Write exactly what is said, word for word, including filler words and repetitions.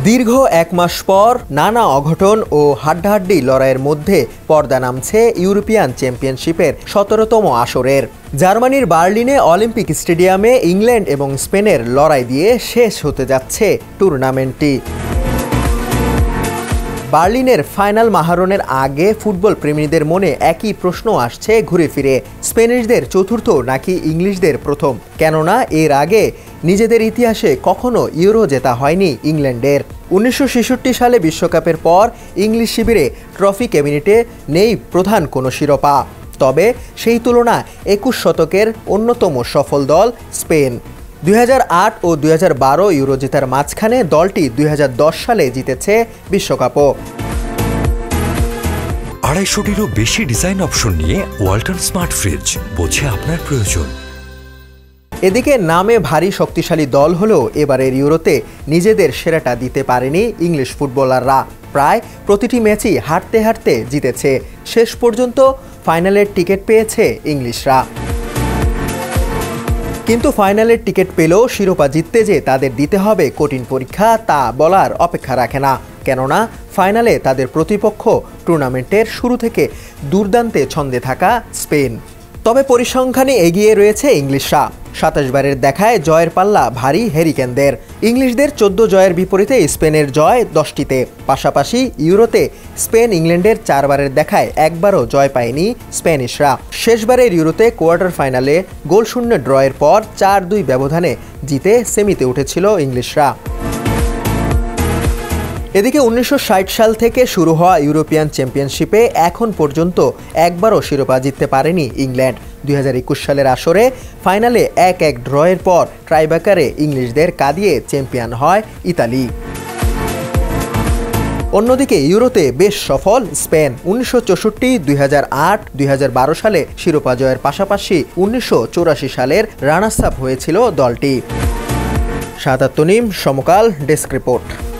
দীর্ঘ এক মাস পর নানা অঘটন ও হাড্ডাহাড্ডি লড়াইয়ের মধ্যে পর্দা নামছে ইউরোপিয়ান চ্যাম্পিয়নশিপের সতেরোতম আসরের। জার্মানির বার্লিনে অলিম্পিক স্টেডিয়ামে ইংল্যান্ড এবং স্পেনের লড়াই দিয়ে শেষ হতে যাচ্ছে টুর্নামেন্টটি। বার্লিনের ফাইনাল মাহারণের আগে ফুটবল প্রেমীদের মনে একই প্রশ্ন আসছে ঘুরে ফিরে, স্পেনিশদের চতুর্থ নাকি ইংলিশদের প্রথম? কেননা এর আগে নিজেদের ইতিহাসে কখনো ইউরো জেতা হয়নি ইংল্যান্ডের। উনিশশো ছেষট্টি সালে বিশ্বকাপের পর ইংলিশ শিবিরে ট্রফি ক্যাবিনেটে নেই প্রধান কোনো শিরোপা। তবে সেই তুলনা একুশ শতকের অন্যতম সফল দল স্পেন। দুই হাজার আট ও দুই হাজার বারো ইউরো জেতার মাঝখানে দলটি দুই হাজার দশ সালে জিতেছে বিশ্বকাপও। আড়াইশোটিরও বেশি ডিজাইন অপশন নিয়ে ওয়ালটন স্মার্ট ফ্রিজ, বোঝে আপনার প্রয়োজন। এদিকে নামে ভারী শক্তিশালী দল হলেও এবারের ইউরোতে নিজেদের সেরাটা দিতে পারেনি ইংলিশ ফুটবলাররা। প্রায় প্রতিটি ম্যাচই হারতে হারতে জিতেছে, শেষ পর্যন্ত ফাইনালের টিকিট পেয়েছে ইংলিশরা। কিন্তু ফাইনালের টিকিট পেলেও শিরোপা জিততে যে তাদের দিতে হবে কঠিন পরীক্ষা, তা বলার অপেক্ষা রাখে না। কেননা ফাইনালে তাদের প্রতিপক্ষ টুর্নামেন্টের শুরু থেকে দুর্দান্তে ছন্দে থাকা স্পেন। তবে পরিসংখ্যানে এগিয়ে রয়েছে ইংলিশরা। সাতাশ বারের দেখায় জয়ের পাল্লা ভারী হ্যারিকেনদের। ইংলিশদের চোদ্দ জয়ের বিপরীতে স্পেনের জয় দশটিতে। পাশাপাশি ইউরোতে স্পেন ইংল্যান্ডের চারবারের দেখায় একবারও জয় পায়নি স্প্যানিশরা। শেষবারের ইউরোতে কোয়ার্টার ফাইনালে গোলশূন্য ড্রয়ের পর চার দুই ব্যবধানে জিতে সেমিতে উঠেছিল ইংলিশরা। এদিকে উনিশশো ষাট সাল থেকে শুরু হওয়া ইউরোপিয়ান চ্যাম্পিয়নশিপে এখন পর্যন্ত একবারও শিরোপা জিততে পারেনি ইংল্যান্ড। দুই হাজার একুশ সালের আসরে ফাইনালে এক এক ড্রয়ের পর ট্রাইব্রেকারে ইংলিশদের কাঁদিয়ে চ্যাম্পিয়ন হয় ইতালি। অন্যদিকে ইউরোতে বেশ সফল স্পেন। উনিশশো চৌষট্টি, দুই হাজার আট, দুই হাজার বারো সালে শিরোপা জয়ের পাশাপাশি উনিশশো চৌরাশি সালের রানার্স আপ হয়েছিল দলটি। সাতাত্তর নিম সমকাল ডেস্ক রিপোর্ট।